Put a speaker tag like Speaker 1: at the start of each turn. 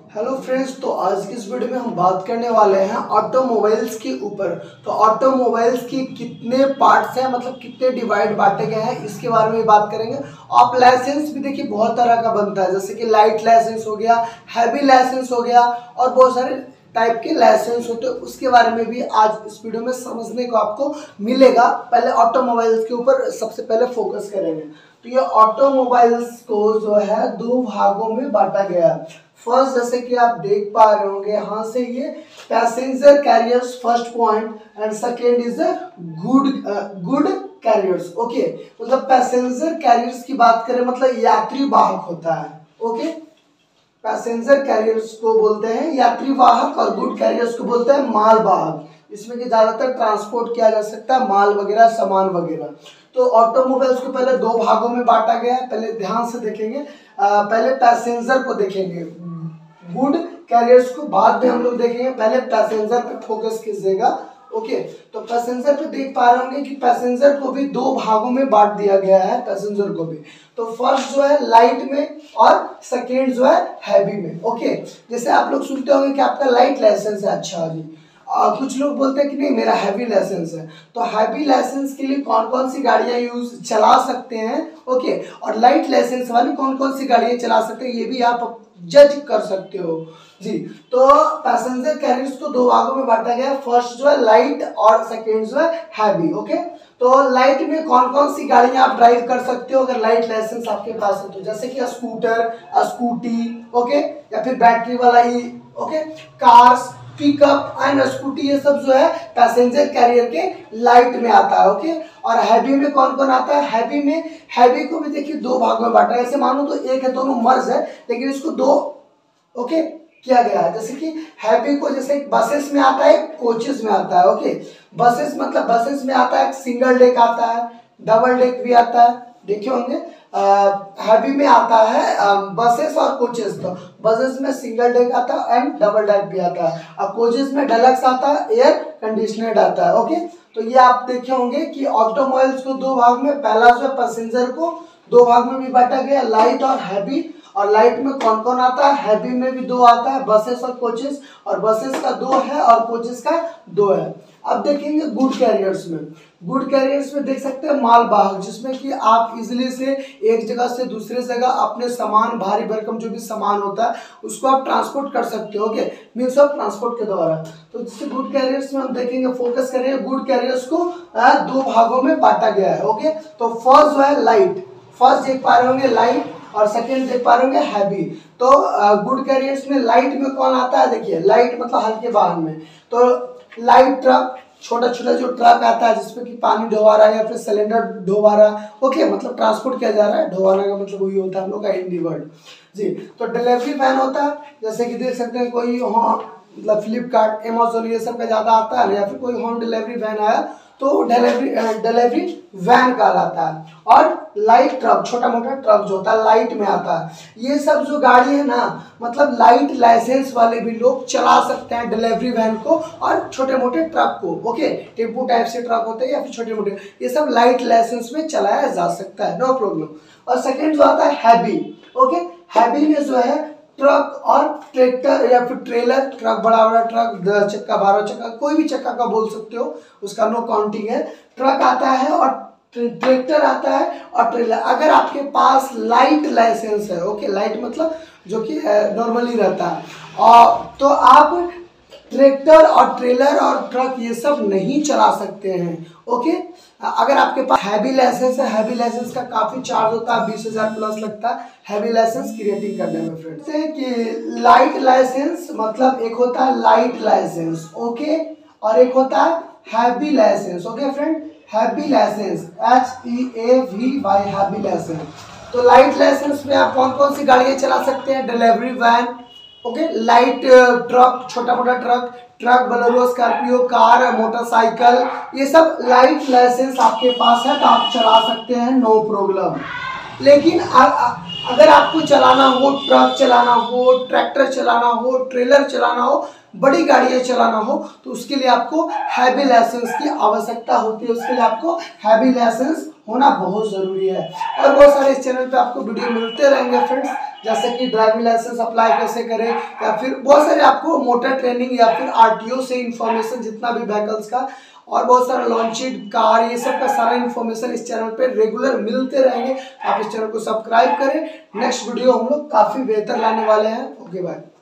Speaker 1: Hello friends, तो आज की इस वीडियो में हम बात करने वाले हैं ऑटोमोबाइल्स के ऊपर। तो ऑटोमोबाइल्स के कितने पार्ट्स हैं, मतलब कितने डिवाइड बांटे गए हैं, इसके बारे में बात करेंगे। आप लाइसेंस भी देखिए बहुत तरह का बनता है, जैसे कि लाइट लाइसेंस हो गया, हैवी लाइसेंस हो गया और बहुत सारे टाइप के लाइसेंस होते हैं। उसके बारे में भी आज इस वीडियो में समझने को आपको मिलेगा। पहले ऑटोमोबाइल्स के ऊपर सबसे पहले फोकस करेंगे। तो ये ऑटोमोबाइल्स को जो है दो भागों में बांटा गया है। फर्स्ट, जैसे कि आप देख पा रहे होंगे यहाँ से, ये passenger carriers first point and second is good carriers. Okay, मतलब पैसेंजर कैरियर्स की बात करें मतलब यात्री वाहक होता है। ओके, पैसेंजर कैरियर्स को बोलते हैं यात्री वाहक और गुड कैरियर्स को बोलते हैं माल वाहक। इसमें कि ज्यादातर ट्रांसपोर्ट किया जा सकता है माल वगैरह, सामान वगैरह। तो ऑटोमोबाइल्स को पहले दो भागों में बांटा गया है। पहले ध्यान से देखेंगे, पहले पैसेंजर को देखेंगे, गुड कैरियर्स को बाद में हम लोग देखेंगे। पहले पैसेंजर पे फोकस कीजिएगा। ओके, तो पैसेंजर पे देख पा रहे होंगे कि पैसेंजर को भी दो भागों में बांट दिया गया है। पैसेंजर को भी तो फर्स्ट जो है लाइट में और सेकेंड जो है हैवी में। ओके, जैसे आप लोग सुनते होंगे कि आपका लाइट लाइसेंस है, अच्छा जी। कुछ लोग बोलते हैं कि नहीं मेरा हैवी लाइसेंस है। तो हैवी लाइसेंस के लिए कौन कौन सी गाड़ियां यूज चला सकते हैं, ओके, और लाइट लाइसेंस वाली कौन कौन सी गाड़ियां चला सकते हैं, ये भी आप जज कर सकते हो जी। तो पैसेंजर कैरियर्स को दो भागों में बांटा गया है। फर्स्ट जो है लाइट और सेकेंड जो है हैवी। ओके, तो लाइट में कौन कौन सी गाड़ियां आप ड्राइव कर सकते हो अगर लाइट लाइसेंस आपके पास है तो, जैसे कि स्कूटर, स्कूटी, ओके, या फिर बैटरी वाला ही, okay, cars, pickup and scooty, ये सब जो है पैसेंजर कैरियर के लाइट में आता है। ओके, और हैवी में कौन कौन आता है? हैवी में, हैवी को भी देखिए दो भागों में बांटा है। ऐसे मानो तो एक है, दोनों मर्ज है, लेकिन इसको दो ओके किया गया है। जैसे कि हैवी को जैसे बसेस में आता है, कोचेस में आता है। ओके, बसेस मतलब बसेस में आता है, सिंगल डेक आता है, डबल डेक भी आता है, देखे होंगे। हैवी में आता है बसेस और कोचेस। तो बसेस में सिंगल डेक आता है एंड डबल डेक भी आता है, और कोचेस में डलक्स आता है, एयर कंडीशनर्ड आता है। ओके, तो ये आप देखे होंगे कि ऑटोमोबाइल्स को दो भाग में, पहला जो है पैसेंजर को दो भाग में भी बांटा गया, लाइट और हैवी। और लाइट में कौन कौन आता है? हैवी में भी दो आता है, बसेस और कोचेस, और बसेस का दो है और कोचेस का दो है। अब देखेंगे गुड कैरियर्स में। गुड कैरियर्स में देख सकते हैं माल वाहक, जिसमें कि आप इजिली से एक जगह से दूसरे जगह अपने सामान, भारी भरकम जो भी सामान होता है उसको आप ट्रांसपोर्ट कर सकते हो। ओके, मीन्स ऑफ ट्रांसपोर्ट के द्वारा। तो जिससे गुड कैरियर्स में हम देखेंगे, फोकस करेंगे, गुड कैरियर्स को दो भागों में बांटा गया है। ओके, तो फर्स्ट जो है लाइट, फर्स्ट देख पा रहे होंगे लाइट, और सेकेंड देख पा रहे होंगे हैवी। तो गुड कैरियर्स में लाइट में कौन आता है? देखिए, लाइट मतलब हल्के वाहन में तो लाइट ट्रक, छोटा छोटा जो ट्रक आता है जिसमें कि पानी ढोवा रहा है या फिर सिलेंडर ढोवा रहा, ओके, मतलब ट्रांसपोर्ट किया जा रहा है। ढोवाना का मतलब वही होता है हम लोग का हिंदी वर्ड जी। तो डिलीवरी वैन होता है, जैसे कि देख सकते हैं कोई मतलब फ्लिपकार्ट, अमेजोन, ये सब का ज्यादा आता है, या फिर कोई होम डिलीवरी वैन आया तो डिलीवरी वैन कहलाता है। और लाइट ट्रक, छोटा मोटा ट्रक जो होता है लाइट में आता है। ये सब जो गाड़ी है ना, मतलब लाइट लाइसेंस वाले भी लोग चला सकते हैं डिलीवरी वैन को और छोटे मोटे ट्रक को। ओके, टेम्पो टाइप से ट्रक होते हैं या फिर छोटे मोटे, ये सब लाइट लाइसेंस में चलाया जा सकता है, नो प्रॉब्लम। और सेकेंड जो आता है हैवी। ओके, हैवी में जो है ट्रक और ट्रैक्टर या फिर ट्रेलर, ट्रक बड़ा बड़ा ट्रक, 10 चक्का, 12 चक्का, कोई भी चक्का का बोल सकते हो, उसका नो काउंटिंग है। ट्रक आता है और ट्रैक्टर आता है और ट्रेलर। अगर आपके पास लाइट लाइसेंस है, ओके, लाइट मतलब जो कि नॉर्मली रहता है, और तो आप ट्रैक्टर और ट्रेलर और ट्रक ये सब नहीं चला सकते हैं। ओके, अगर आपके पास हैवी लाइसेंस है, हैवी लाइसेंस का काफी चार्ज होता है, 20,000 प्लस लगता है हैवी लाइसेंस क्रिएटिंग करने में। फ्रेंड्स कि लाइट लाइसेंस मतलब एक होता है लाइट लाइसेंस, ओके, और एक होता है heavy licence. Okay friend, heavy licence, HEAVY, heavy licence. तो लाइट लाइसेंस में आप कौन कौन सी गाड़ियां चला सकते हैं? Delivery van, okay, light truck, छोटा मोटा truck, truck, Bolero, Scorpio, car, motorcycle, ये सब लाइट लाइसेंस आपके पास है तो आप चला सकते हैं, नो प्रॉब्लम। लेकिन अगर आपको चलाना हो, ट्रक चलाना हो, ट्रैक्टर चलाना हो, ट्रेलर चलाना हो, बड़ी गाड़ियां चलाना हो, तो उसके लिए आपको हैवी लाइसेंस की आवश्यकता होती है। उसके लिए आपको हैवी लाइसेंस होना बहुत ज़रूरी है। और बहुत सारे इस चैनल पे आपको वीडियो मिलते रहेंगे फ्रेंड्स, जैसे कि ड्राइविंग लाइसेंस अप्लाई कैसे करें, या फिर बहुत सारे आपको मोटर ट्रेनिंग, या फिर आरटीओ से इंफॉर्मेशन जितना भी व्हीकल्स का, और बहुत सारा लॉन्चिंग कार, ये सब का सारा इन्फॉर्मेशन इस चैनल पे रेगुलर मिलते रहेंगे। आप इस चैनल को सब्सक्राइब करें। नेक्स्ट वीडियो हम लोग काफ़ी बेहतर लाने वाले हैं। Okay bye.